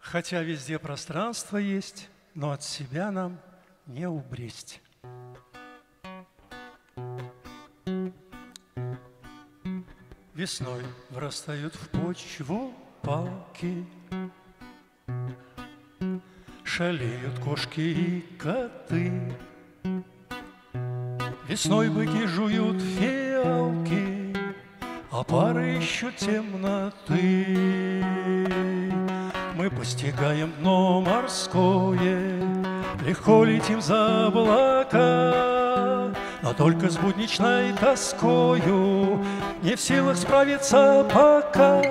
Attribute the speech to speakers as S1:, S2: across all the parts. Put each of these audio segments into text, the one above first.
S1: Хотя везде пространство есть, но от себя нам не убресть. Весной вырастают в почву палки, шалеют кошки и коты. Весной быки жуют фиалки, а пары ищут темноты. Мы постигаем дно морское, легко летим за облака, но только с будничной тоскою не в силах справиться пока.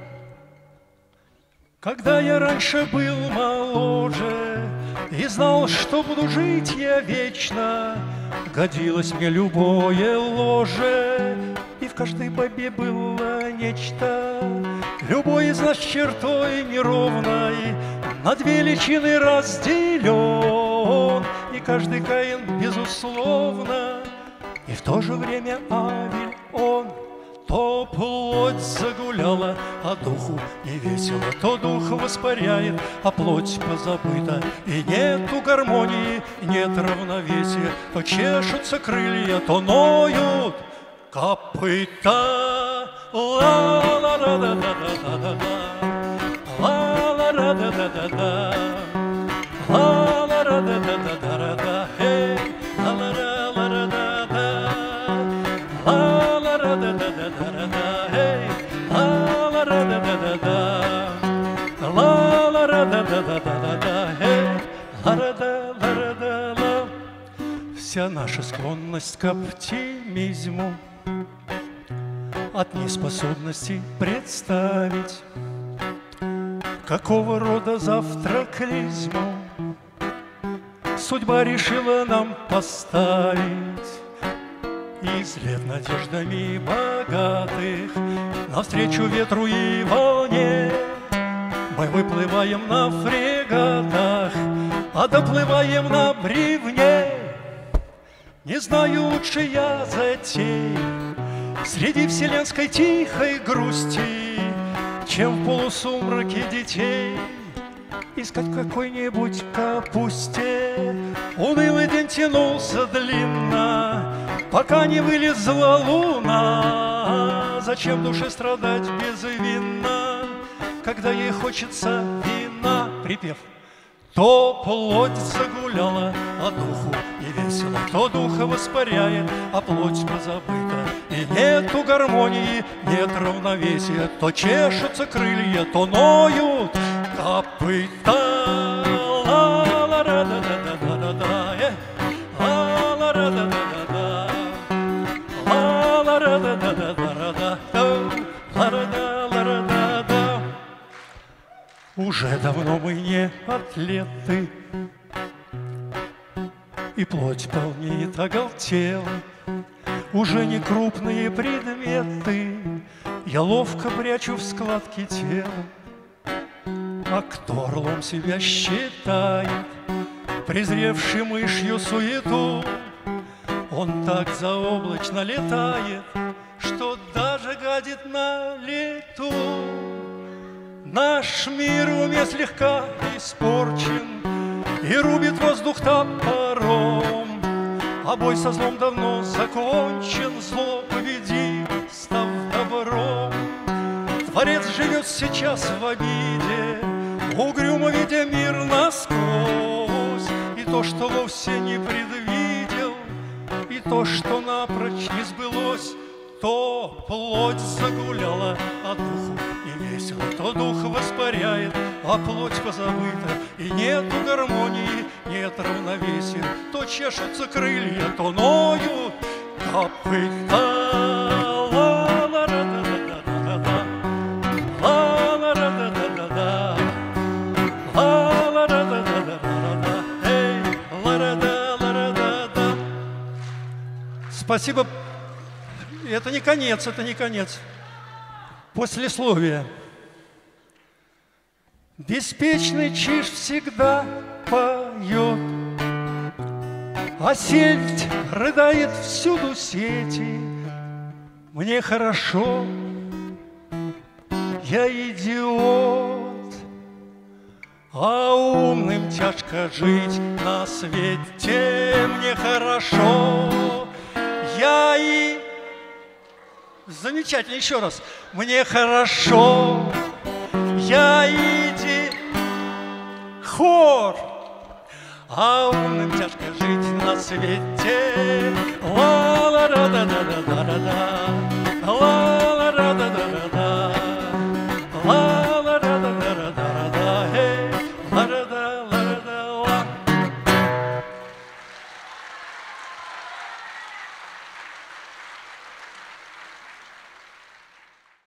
S1: Когда я раньше был моложе и знал, что буду жить я вечно, годилось мне любое ложе, и в каждой бабе было нечто. Любой из нас чертой неровной на две личины разделен, и каждый Каин безусловно, и в то же время Авель он. То плоть загуляла, а духу не весело, то дух воспаряет, а плоть позабыта. И нету гармонии, нет равновесия, то чешутся крылья, то ноют копыта. Ла-ла-ла-да-да-да-да-да, ла-ла-ла-да-да-да-да, ла-ла-ла-да-да-да-да-да, эй, ла-ла-ла-ла-да-да, ла-ла-ла-да-да-да-да, эй, ла-ла-ла-да-да-да-да, ла-ла-ла-да-да-да-да, эй, ла-ла-ла-ла-ла-ла. Вся наша склонность к оптимизму от неспособности представить, какого рода завтра клизму судьба решила нам поставить. И след надеждами богатых навстречу ветру и волне мы выплываем на фрегатах, а доплываем на бревне. Не знаю лучше я затей среди вселенской тихой грусти, чем в полусумраке детей искать в какой-нибудь капусте. Унылый день тянулся длинно, пока не вылезла луна. Зачем душе страдать безвинно, когда ей хочется вина? Припев. То плоть загуляла, а духу не весело, то духа воспаряет, а плоть позабыта. И нету гармонии, нет равновесия, то чешутся крылья, то ноют копыта. Ла-ла-ра-да-да-да-да-да, ла-ла-ра-да-да-да-да, ла-ла-ра-да-да-да-да-да, ла-ра-да-ла-ра-да-да. Уже давно мы не атлеты, и плоть полнеет, оголтела. Уже не крупные предметы я ловко прячу в складки тела. А кто орлом себя считает, презревший мышью суету, он так заоблачно летает, что даже гадит на лету. Наш мир в уме слегка испорчен и рубит воздух топором, а бой со злом давно закончен, зло победим, став добром. Творец живет сейчас в обиде, угрюмо видя мир насквозь, и то, что вовсе не предвидел, и то, что напрочь не сбылось. То плоть загуляла, а духу не весело, то дух воспаряет, а плоть позабыта. И нету гармонии, нет равновесия, то чешутся крылья, то ноют копыта. Ла-ла-ра-да-да-да-да-да, ла-ла-ра-да-да-да-да, ла-ла-ра-да-да-да-да, эй, ла-ра-да-ла-ра-да-да. Спасибо. Это не конец, это не конец. Послесловие. Беспечный чиж всегда поет, а сельдь рыдает всюду сети. Мне хорошо, я идиот. А умным тяжко жить на свете, мне хорошо. Я и... Замечательно, еще раз. Мне хорошо. Я иди... Хор. А умным тяжко жить на свете. Ла-ла-да-да-да-да-да-да. Ла